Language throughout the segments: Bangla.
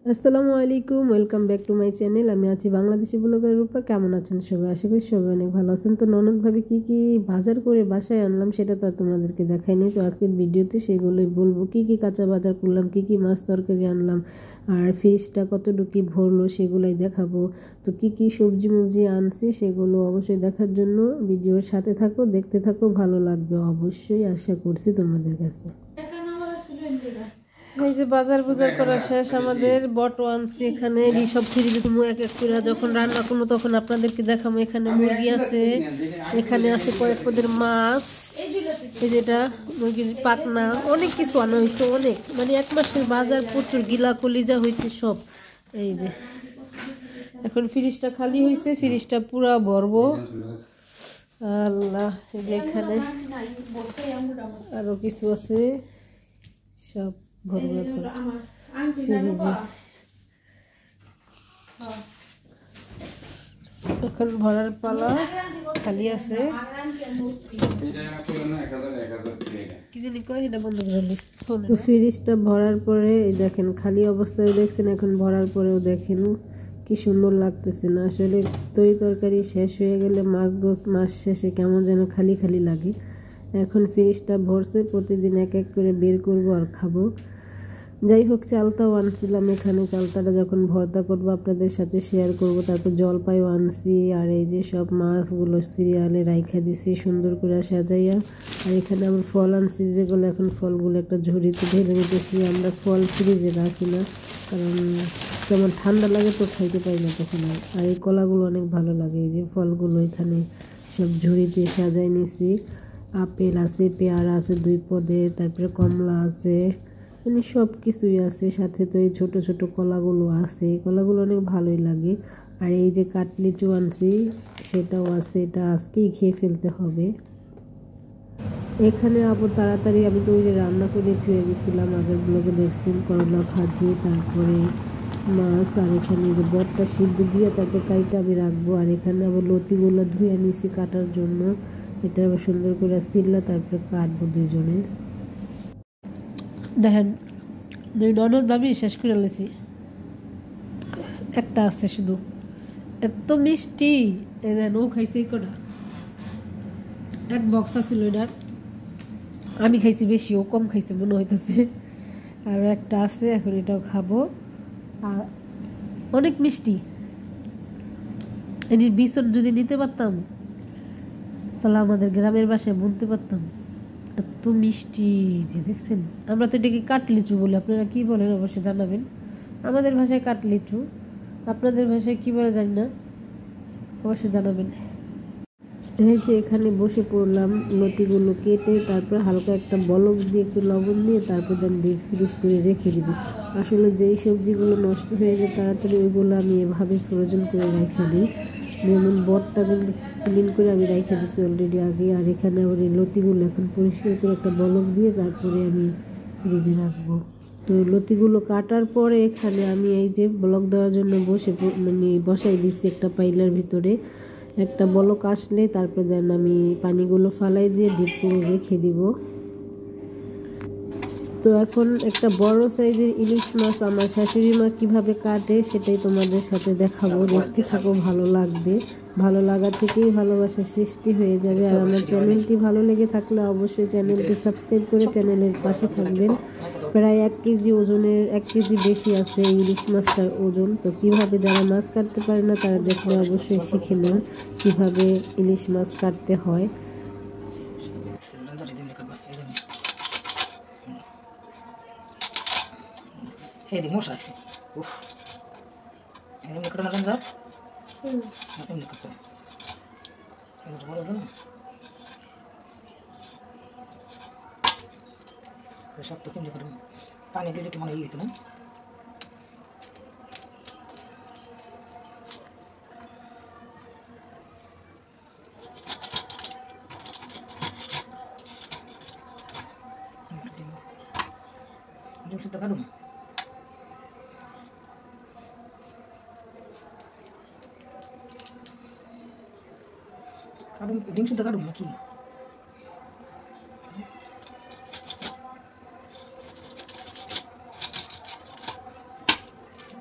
আসসালামু আলাইকুম, welcome back to my channel. আমি আছি বাংলাদেশি ব্লগারের উপর। কেমন আছেন সবাই? আশা করি সবাই অনেক ভালো আছেন। তো ননদ ভাবে কী কী বাজার করে বাসায় আনলাম সেটা তো আর তোমাদেরকে দেখাইনি। তো আজকের ভিডিওতে সেগুলোই বলবো, কী কী কাঁচা বাজার করলাম, কী কী মাছ তরকারি আনলাম, আর ফ্রিজটা কতটুকু ভরলো সেগুলোই দেখাবো। তো কী কী সবজি মবজি আনছি সেগুলো অবশ্যই দেখার জন্য ভিডিওর সাথে থাকো, দেখতে থাকো, ভালো লাগবে অবশ্যই, আশা করছি তোমাদের কাছে। এই যে বাজার করা শেষ আমাদের। বট আনছি, এখানে সব ফ্রিজে তুমি এক এক করে যখন রান্না করবো তখন আপনাদেরকে দেখাবো। এখানে মুরগি আছে, এখানে আছে কয়েক পদের মাছ, এই যেটা মুরগির পাতনা, অনেক কিছু আনা হয়েছে, অনেক, মানে এক মাসের বাজার, প্রচুর গিলা কলিজা হয়েছে সব। এই যে এখন ফ্রিজটা খালি হয়েছে, ফ্রিজটা পুরা ভরবো। আল্লাহ, এই যে এখানে আরো কিছু আছে, সব ভরবো এখন ফ্রিজে। এখন ভরার পালা, খালি আছে কি জানি কয়, এটা বন্ধ করলি। তো ফ্রিজটা ভরার পরে দেখেন খালি অবস্থায় দেখছেন, এখন ভরার পরেও দেখেন কি সুন্দর লাগতেছে না? আসলে তরি তরকারি শেষ হয়ে গেলে মাস শেষে কেমন যেন খালি খালি লাগে। এখন ফ্রিজটা ভরছে, প্রতিদিন এক এক করে বের করবো আর খাবো। যাই হোক, চালটাও আনছিলাম এখানে, চালটাটা যখন ভর্তা করবো আপনাদের সাথে শেয়ার করব। তারপর জলপাইও আনছি, আর এই যে সব মাছগুলো সিরিয়ালে রাইখা দিছি সুন্দর করে সাজাইয়া। আর এখানে আবার ফল আনছি, যেগুলো এখন ফলগুলো একটা ঝুড়িতে ঢেলে নিতেছি। আমরা ফল ফ্রিজে রাখি না, কারণ যেমন ঠান্ডা লাগে তো খাইতে পারি না তখন। আর এই কলাগুলো অনেক ভালো লাগে। এই যে ফলগুলো এখানে সব ঝুড়িতে সাজাই নিছি। আপেল আছে, পেয়ারা আছে 2 পদের, তারপরে কমলা আছে, মানে সব কিছুই আছে। সাথে তো এই ছোটো ছোটো কলাগুলো আছে, কলাগুলো অনেক ভালোই লাগে। আর এই যে কাটলিচু আনছি সেটাও আছে, এটা আজকেই খেয়ে ফেলতে হবে। এখানে আবার তাড়াতাড়ি আমি তো ওই যে রান্না করে ধুয়ে গেছিলাম, আগের ব্লগে দেখছেন, করলা ভাজি, তারপরে মাছ। আর এখানে যে বটটা সিদ্ধ দিয়ে তারপর কাইটা আমি রাখবো। আর এখানে আবার লতিগুলো ধুয়ে নিয়েছি কাটার জন্য। এটা আবার সুন্দর করে সিল্লা তারপরে কাটবো দুইজনে। দেখেন, 2 ননদ ভাবি শেষ করে লেছি, একটা আছে শুধু, এত মিষ্টি। এই দেন, ও খাইছে কটা, এক বক্স আছিল এটার, আমি খাইছি বেশি, ও কম খাইছে মনে হইতেছে। আর একটা আছে, এখন এটাও খাবো। আর অনেক মিষ্টি, এটির বিচন যদি নিতে পারতাম তাহলে আমাদের গ্রামের বাসায় বুনতে পারতাম। এত মিষ্টি যে দেখছেন। আমরা তো এটাকে কাটলিচু বলি, আপনারা কি বলেন অবশ্যই জানাবেন। আমাদের ভাষায় কাটলিচু, আপনাদের ভাষায় কী বলে জানি না, অবশ্যই জানাবেন। এই যে এখানে বসে পড়লাম, লতিগুলো কেটে তারপর হালকা একটা বলক দিয়ে একটু লবণ দিয়ে তারপর ডিপ ফ্রিজ করে রেখে দিবি। আসলে যেই সবজিগুলো নষ্ট হয়ে যায় তাড়াতাড়ি ওইগুলো আমি এভাবে ফ্রোজেন করে রেখে দিই। যেমন বটটা ক্লিন করে আমি রেখে দিচ্ছি অলরেডি আগে। আর এখানে আবার এই লতিগুলো এখন পরিষ্কার করে একটা বলক দিয়ে তারপরে আমি ফ্রিজে রাখবো। তো লতিগুলো কাটার পরে এখানে আমি এই যে ব্লক দেওয়ার জন্য বসাই দিচ্ছি একটা পাইলার ভিতরে। একটা বলক আসলে তারপর দেন আমি পানিগুলো ফালাই দিয়ে ডিপ করে রেখে দিব। তো এখন একটা বড় সাইজের ইলিশ মাছ আমার শাশুড়ি মা কীভাবে কাটে সেটাই তোমাদের সাথে দেখাবো, দেখতে থাকো, ভালো লাগবে। ভালো লাগা থেকেই ভালোবাসার সৃষ্টি হয়ে যাবে। আর আমার চ্যানেলটি ভালো লেগে থাকলে অবশ্যই চ্যানেলটি সাবস্ক্রাইব করে চ্যানেলের পাশে থাকবেন। প্রায় 1 কেজি ওজনের, 1 কেজি বেশি আছে এই ইলিশ মাছটার ওজন। তো কীভাবে যারা মাছ কাটতে পারে না তারা দেখলে অবশ্যই শিখে নেন কীভাবে ইলিশ মাছ কাটতে হয়। এদিকে মশা আছে, উফ, এমনি করে না যা, এমনি করতে এমনি ভালো না, সব তো কেমনি করে পানি দিলে একটু মনে ইয়ে হতো না। ডিম শুদ্ধ কাটুন, ডিম শুদ্ধ কাটুন নাকি?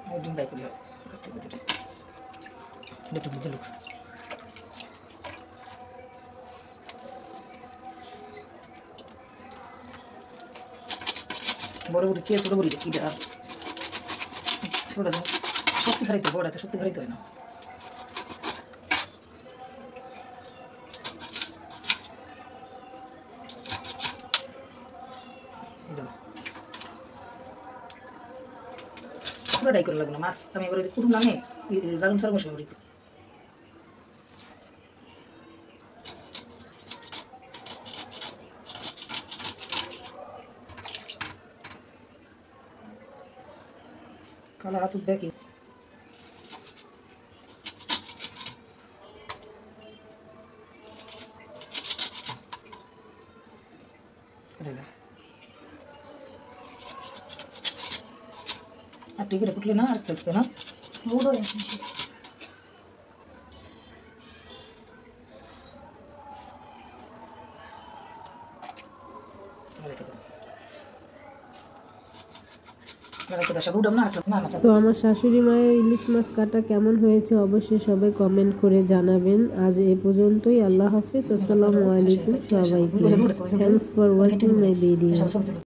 ওই ডিম বাই করি করতে করতে একটু ভিজে লোক বড় বড় কে ছোট বড়ি কি আর ছোট শক্তি খাইতে বড়াতে শক্তি খাইতে হয় না পুরোটাই করে লাগলো মাছ আমি এবার কুটুম নামে লালন সার বসে করি কালা হাত উঠবে কি আর টিকিট ফুটলে না আর থাকবে না বড় আছে তো আমার শাশুড়ি মায়ের ইলিশ মাছ কাটা কেমন হয়েছে অবশ্যই সবাই কমেন্ট করে জানাবেন। আজ এ পর্যন্তই। আল্লাহ হাফেজ। আসসালামু আলাইকুম সবাইকে। Thanks for watching my video.